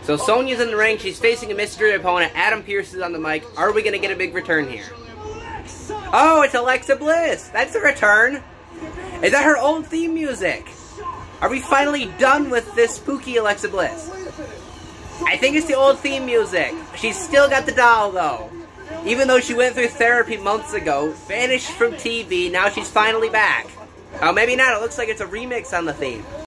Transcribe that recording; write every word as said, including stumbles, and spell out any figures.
So Sonya's in the ring. She's facing a mystery opponent. Adam Pearce is on the mic. Are we going to get a big return here? Oh, it's Alexa Bliss. That's a return. Is that her old theme music? Are we finally done with this spooky Alexa Bliss? I think it's the old theme music. She's still got the doll, though. Even though she went through therapy months ago, vanished from T V, now she's finally back. Oh, maybe not. It looks like it's a remix on the theme.